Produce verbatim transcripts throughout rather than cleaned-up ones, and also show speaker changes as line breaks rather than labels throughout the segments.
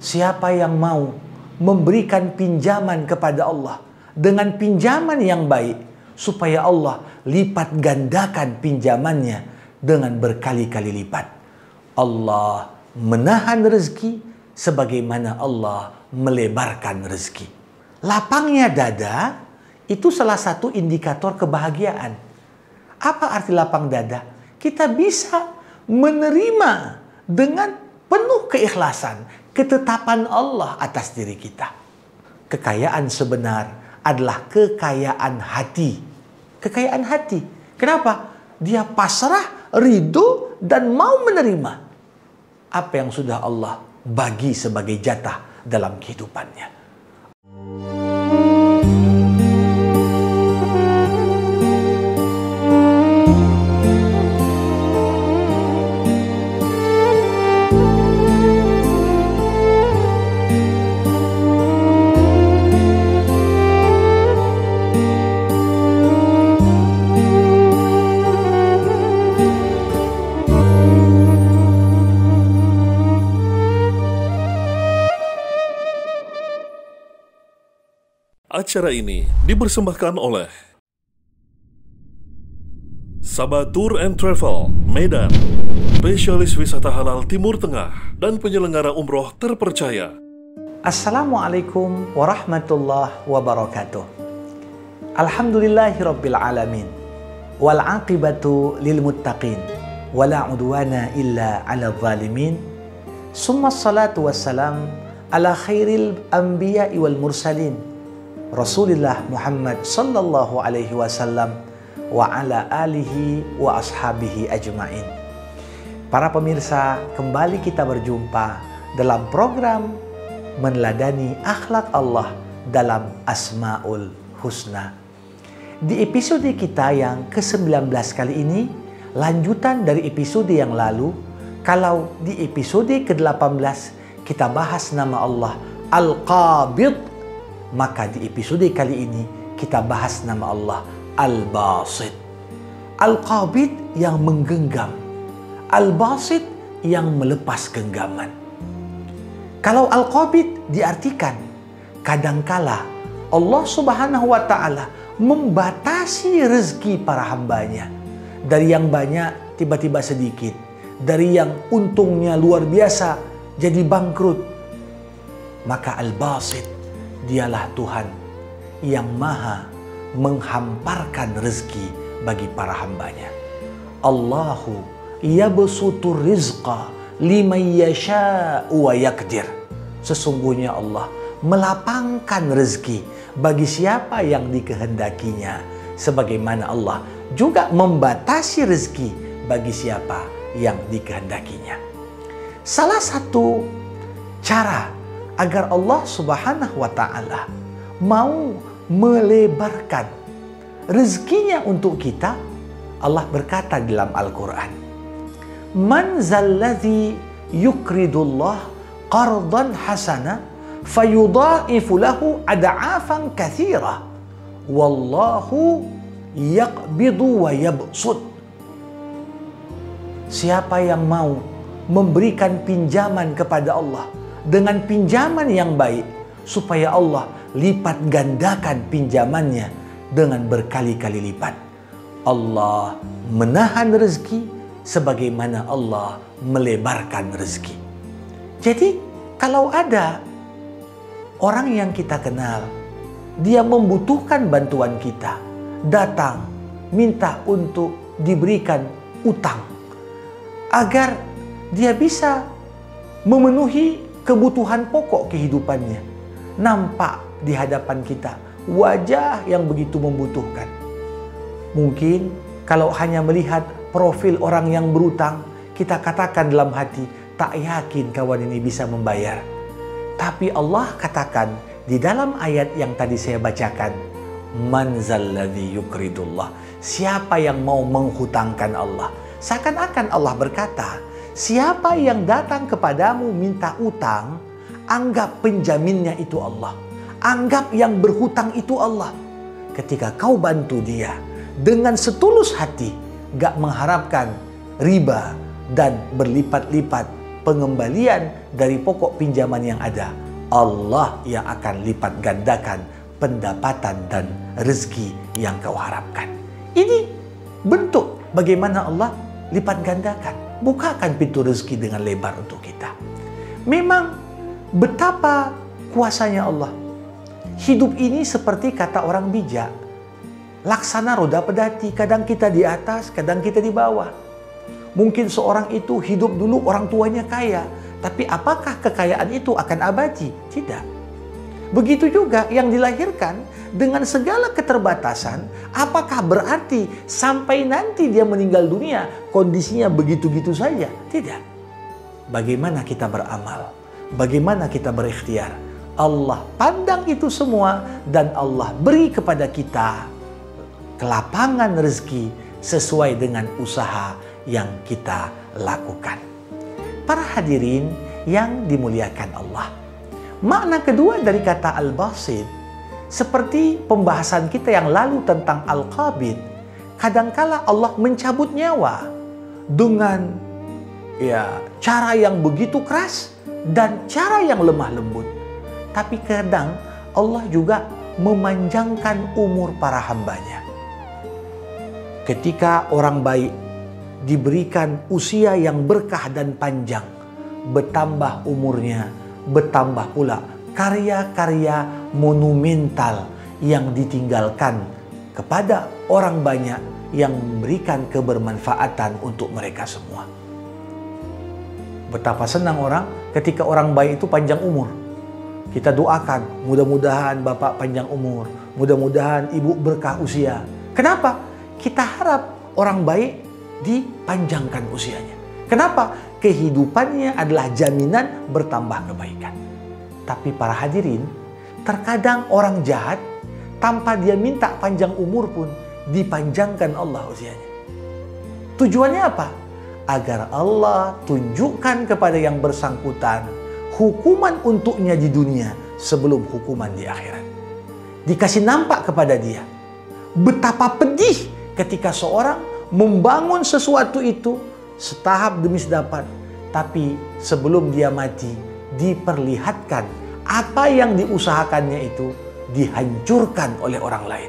Siapa yang mau memberikan pinjaman kepada Allah dengan pinjaman yang baik, supaya Allah lipat gandakan pinjamannya dengan berkali-kali lipat. Allah menahan rezeki sebagaimana Allah melebarkan rezeki. Lapangnya dada itu salah satu indikator kebahagiaan. Apa arti lapang dada? Kita bisa menerima dengan penuh keikhlasan ketetapan Allah atas diri kita. Kekayaan sebenar adalah kekayaan hati. Kekayaan hati. Kenapa? Dia pasrah, ridho, dan mau menerima apa yang sudah Allah bagi sebagai jatah dalam kehidupannya.
Acara ini dipersembahkan oleh Sabah Tour and Travel Medan, spesialis wisata halal Timur Tengah dan penyelenggara umroh terpercaya.
Assalamualaikum warahmatullahi wabarakatuh. Alhamdulillahirabbil alamin. Wal aqibatu lil muttaqin. Wala udwana illa 'alal zalimin. Summa salatu wassalam ala khairil anbiya'i wal mursalin. Rasulullah Muhammad sallallahu alaihi wasallam wa ala alihi wa ashabihi ajmain. Para pemirsa, kembali kita berjumpa dalam program Meneladani Akhlak Allah dalam Asmaul Husna. Di episode kita yang ke sembilan belas kali ini, lanjutan dari episode yang lalu. Kalau di episode ke delapan belas kita bahas nama Allah Al-Qabid, maka di episode kali ini kita bahas nama Allah Al-Basit. Al-Qabid yang menggenggam, Al-Basit yang melepas genggaman. Kalau Al-Qabid diartikan kadangkala Allah Subhanahu wa Ta'ala membatasi rezeki para hambanya. Dari yang banyak tiba-tiba sedikit, dari yang untungnya luar biasa jadi bangkrut. Maka Al-Basit, dialah Tuhan yang maha menghamparkan rezeki bagi para hambanya. Allahu yabsutur rizqa liman yasha'u wa yaqdir. Sesungguhnya Allah melapangkan rezeki bagi siapa yang dikehendakinya, sebagaimana Allah juga membatasi rezeki bagi siapa yang dikehendakinya. Salah satu cara agar Allah Subhanahu wa Ta'ala mau melebarkan rezekinya untuk kita, Allah berkata dalam Al-Quran, Man zalladhi yukridullah qardan hasana fayudha'ifu lahu ad'afan katsira wallahu yaqbidu wa yabsut. Siapa yang mau memberikan pinjaman kepada Allah dengan pinjaman yang baik, supaya Allah lipat gandakan pinjamannya dengan berkali-kali lipat. Allah menahan rezeki sebagaimana Allah melebarkan rezeki. Jadi kalau ada orang yang kita kenal, dia membutuhkan bantuan kita, datang minta untuk diberikan utang agar dia bisa memenuhi kebutuhan pokok kehidupannya. Nampak di hadapan kita wajah yang begitu membutuhkan. Mungkin kalau hanya melihat profil orang yang berutang, kita katakan dalam hati, tak yakin kawan ini bisa membayar. Tapi Allah katakan di dalam ayat yang tadi saya bacakan, Man zalladhi yukridullah. Siapa yang mau menghutangkan Allah? Seakan-akan Allah berkata, siapa yang datang kepadamu minta utang, anggap penjaminnya itu Allah. Anggap yang berhutang itu Allah. Ketika kau bantu dia dengan setulus hati, gak mengharapkan riba dan berlipat-lipat pengembalian dari pokok pinjaman yang ada, Allah yang akan lipat gandakan pendapatan dan rezeki yang kau harapkan. Ini bentuk bagaimana Allah lipat gandakan. Bukakan pintu rezeki dengan lebar untuk kita. Memang betapa kuasanya Allah. Hidup ini seperti kata orang bijak, laksana roda pedati, kadang kita di atas, kadang kita di bawah. Mungkin seorang itu hidup dulu orang tuanya kaya, tapi apakah kekayaan itu akan abadi? Tidak. Begitu juga yang dilahirkan dengan segala keterbatasan, apakah berarti sampai nanti dia meninggal dunia kondisinya begitu-gitu saja? Tidak. Bagaimana kita beramal? Bagaimana kita berikhtiar? Allah pandang itu semua dan Allah beri kepada kita kelapangan rezeki sesuai dengan usaha yang kita lakukan. Para hadirin yang dimuliakan Allah, makna kedua dari kata al-basit seperti pembahasan kita yang lalu tentang al-qabid. Kadangkala Allah mencabut nyawa dengan ya cara yang begitu keras dan cara yang lemah lembut. Tapi kadang Allah juga memanjangkan umur para hambanya. Ketika orang baik diberikan usia yang berkah dan panjang, bertambah umurnya, bertambah pula karya-karya monumental yang ditinggalkan kepada orang banyak yang memberikan kebermanfaatan untuk mereka semua. Betapa senang orang ketika orang baik itu panjang umur. Kita doakan, mudah-mudahan Bapak panjang umur, mudah-mudahan Ibu berkah usia. Kenapa? Kita harap orang baik dipanjangkan usianya. Kenapa? Kehidupannya adalah jaminan bertambah kebaikan. Tapi para hadirin, terkadang orang jahat tanpa dia minta panjang umur pun dipanjangkan Allah usianya. Tujuannya apa? Agar Allah tunjukkan kepada yang bersangkutan hukuman untuknya di dunia sebelum hukuman di akhirat. Dikasih nampak kepada dia betapa pedih ketika seorang membangun sesuatu itu setahap demi sedapat, tapi sebelum dia mati diperlihatkan apa yang diusahakannya itu dihancurkan oleh orang lain.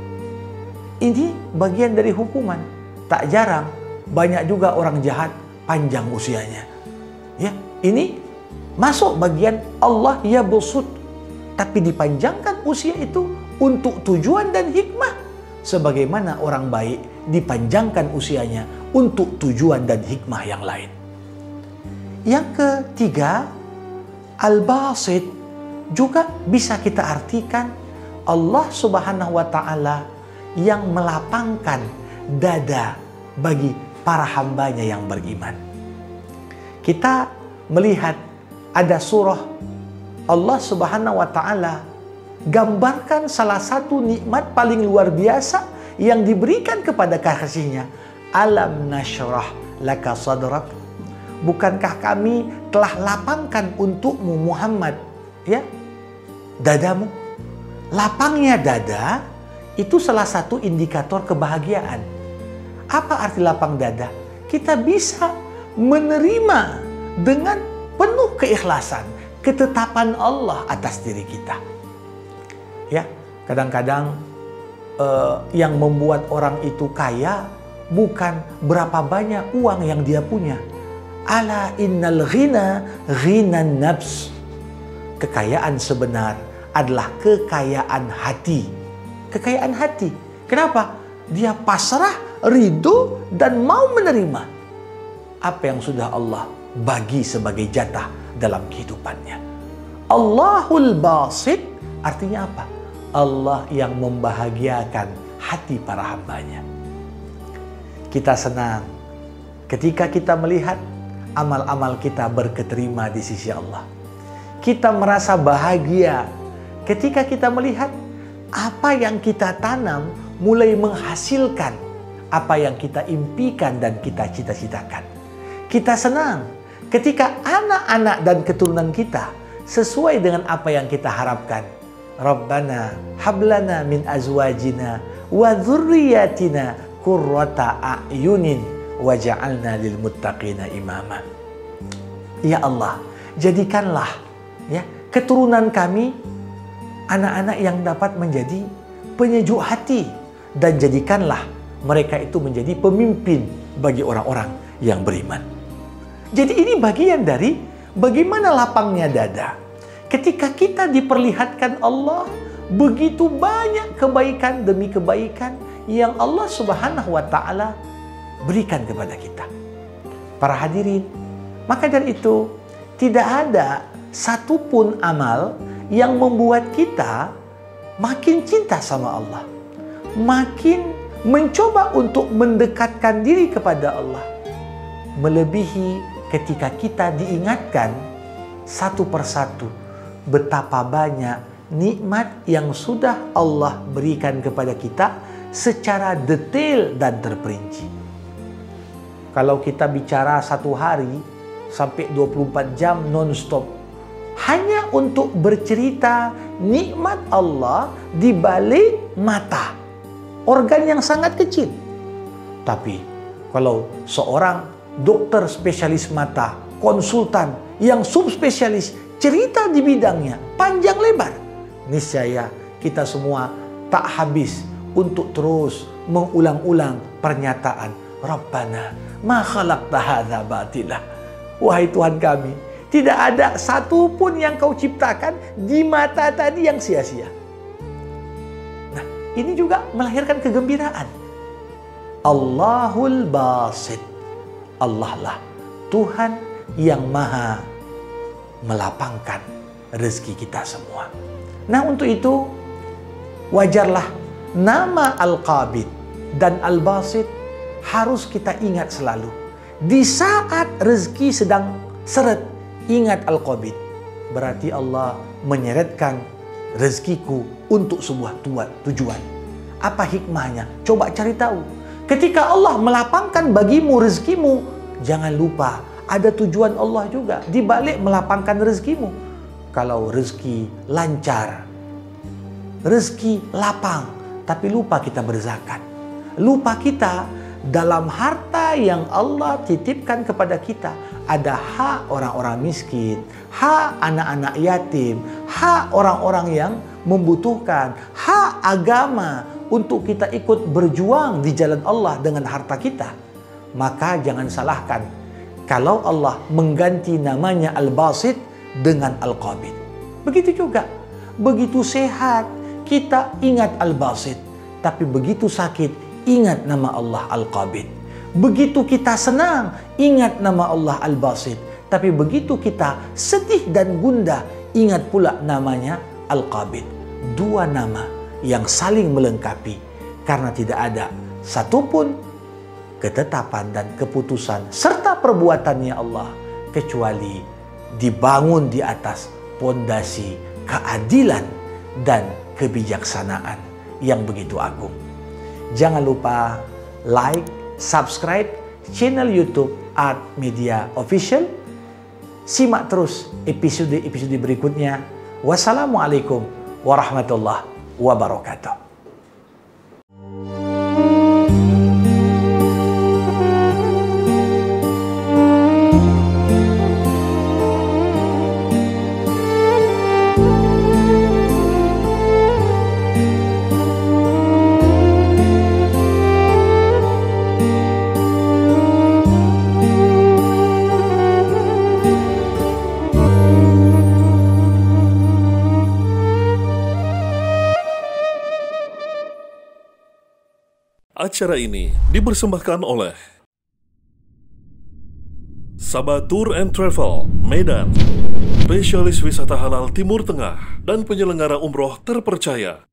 Ini bagian dari hukuman. Tak jarang banyak juga orang jahat panjang usianya. Ya, ini masuk bagian Allah ya busut, tapi dipanjangkan usia itu untuk tujuan dan hikmah. Sebagaimana orang baik dipanjangkan usianya untuk tujuan dan hikmah yang lain. Yang ketiga, al-basit juga bisa kita artikan Allah Subhanahu wa Ta'ala yang melapangkan dada bagi para hambanya yang beriman. Kita melihat ada surah Allah Subhanahu wa Ta'ala gambarkan salah satu nikmat paling luar biasa yang diberikan kepada kekasihnya. Alam nashrah laka sadrak. Bukankah kami telah lapangkan untukmu Muhammad ya dadamu? Lapangnya dada itu salah satu indikator kebahagiaan. Apa arti lapang dada? Kita bisa menerima dengan penuh keikhlasan ketetapan Allah atas diri kita. Ya, kadang-kadang uh, yang membuat orang itu kaya bukan berapa banyak uang yang dia punya. Ala innal ghina ghinan nafs. Kekayaan sebenar adalah kekayaan hati. Kekayaan hati. Kenapa? Dia pasrah, ridho, dan mau menerima apa yang sudah Allah bagi sebagai jatah dalam kehidupannya. Allahul basit artinya apa? Allah yang membahagiakan hati para hambanya. Kita senang ketika kita melihat amal-amal kita berketerima di sisi Allah. Kita merasa bahagia ketika kita melihat apa yang kita tanam mulai menghasilkan apa yang kita impikan dan kita cita-citakan. Kita senang ketika anak-anak dan keturunan kita sesuai dengan apa yang kita harapkan. Rabbana hablana min azwajina wa dzurriyyatina qurrata a'yunin waj'alna lil muttaqina imama. Ya Allah, jadikanlah ya keturunan kami anak-anak yang dapat menjadi penyejuk hati, dan jadikanlah mereka itu menjadi pemimpin bagi orang-orang yang beriman. Jadi ini bagian dari bagaimana lapangnya dada. Ketika kita diperlihatkan Allah begitu banyak kebaikan demi kebaikan yang Allah Subhanahu wa Ta'ala berikan kepada kita. Para hadirin, maka dari itu tidak ada satupun amal yang membuat kita makin cinta sama Allah, makin mencoba untuk mendekatkan diri kepada Allah, melebihi ketika kita diingatkan satu persatu betapa banyak nikmat yang sudah Allah berikan kepada kita secara detail dan terperinci. Kalau kita bicara satu hari sampai dua puluh empat jam non-stop hanya untuk bercerita nikmat Allah di balik mata, organ yang sangat kecil. Tapi kalau seorang dokter spesialis mata, konsultan yang subspesialis cerita di bidangnya panjang lebar, niscaya kita semua tak habis untuk terus mengulang-ulang pernyataan Rabbana ma khalaqta hadza batila. Wahai Tuhan kami, tidak ada satupun yang kau ciptakan di mata tadi yang sia-sia. Nah, ini juga melahirkan kegembiraan. Allahul Basit. Allah lah Tuhan yang maha melapangkan rezeki kita semua. Nah, untuk itu wajarlah nama Al-Qabid dan Al-Basit harus kita ingat selalu. Di saat rezeki sedang seret, ingat Al-Qabid. Berarti Allah menyeretkan rezekiku untuk sebuah tujuan. Apa hikmahnya? Coba cari tahu. Ketika Allah melapangkan bagimu rezekimu, jangan lupa ada tujuan Allah juga di balik melapangkan rezekimu. Kalau rezeki lancar, rezeki lapang, tapi lupa kita berzakat, lupa kita dalam harta yang Allah titipkan kepada kita ada hak orang-orang miskin, hak anak-anak yatim, hak orang-orang yang membutuhkan, hak agama untuk kita ikut berjuang di jalan Allah dengan harta kita. Maka jangan salahkan kalau Allah mengganti namanya Al-Basit dengan Al-Qabid. Begitu juga, begitu sehat kita ingat Al-Basit, tapi begitu sakit ingat nama Allah Al-Qabid. Begitu kita senang ingat nama Allah Al-Basit, tapi begitu kita sedih dan gundah ingat pula namanya Al-Qabid. Dua nama yang saling melengkapi, karena tidak ada satupun ketetapan dan keputusan serta perbuatannya Allah kecuali dibangun di atas pondasi keadilan dan kebijaksanaan yang begitu agung. Jangan lupa like, subscribe channel YouTube Art Media Official. Simak terus episode-episode berikutnya. Wassalamualaikum warahmatullahi wabarakatuh.
Acara ini dipersembahkan oleh Sabatur and Travel Medan, spesialis wisata halal Timur Tengah dan penyelenggara umroh terpercaya.